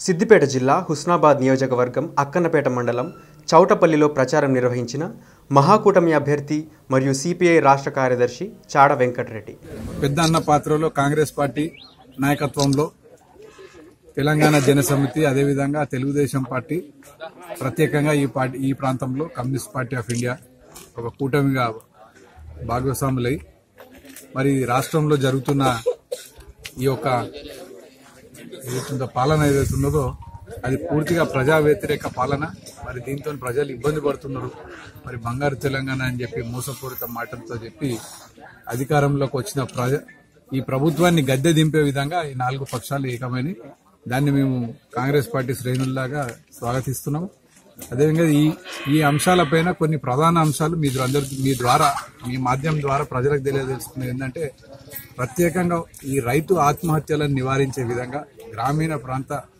సిద్దిపేట జిల్లా హుస్నాబాద్ నియోజకవర్గం అక్కన్నపేట మండలం చౌటపల్లిలో ప్రచారం నిర్వహించిన మహాకూటమి అభ్యర్థి మరియు సిపిఐ రాష్ట్ర కార్యదర్శి చాడ వెంకటరెడ్డి. పెద్దన్న పాత్రలో కాంగ్రెస్ పార్టీ నాయకత్వంలో తెలంగాణ జనసమితి అదేవిధంగా తెలుగుదేశం పార్టీ ప్రత్యేకంగా ఈ ప్రాంతంలో కమ్యూనిస్ట్ పార్టీ ఆఫ్ ఇండియా ఒక కూటమిగా భాగస్వాములై మరి రాష్ట్రంలో జరుగుతున్న ఈ యొక్క పాలన ఏదైతున్నదో అది పూర్తిగా ప్రజా వ్యతిరేక పాలన. మరి దీంతో ప్రజలు ఇబ్బంది పడుతున్నారు. మరి బంగారు తెలంగాణ అని చెప్పి మోసపూరిత మాటలతో చెప్పి అధికారంలోకి వచ్చిన ఈ ప్రభుత్వాన్ని గద్దె దింపే విధంగా ఈ 4 పక్షాలు ఏకమైన దాన్ని మేము కాంగ్రెస్ పార్టీ శ్రేణుల్లాగా స్వాగతిస్తున్నాం. అదేవిధంగా ఈ అంశాలపైన కొన్ని ప్రధాన అంశాలు మీ మాధ్యమం ద్వారా ప్రజలకు తెలియజేస్తున్నది ఏంటంటే ప్రత్యేకంగా ఈ రైతు ఆత్మహత్యలను నివారించే విధంగా గ్రామీణ ప్రాంత